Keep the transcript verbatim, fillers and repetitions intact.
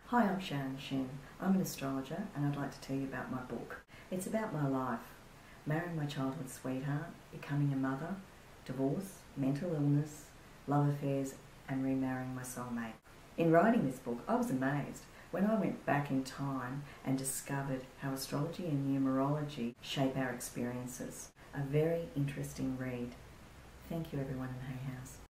Hi, I'm Sharon Shinn. I'm an astrologer and I'd like to tell you about my book. It's about my life, marrying my childhood sweetheart, becoming a mother, divorce, mental illness, love affairs and remarrying my soulmate. In writing this book, I was amazed when I went back in time and discovered how astrology and numerology shape our experiences. A very interesting read. Thank you everyone in Hay House.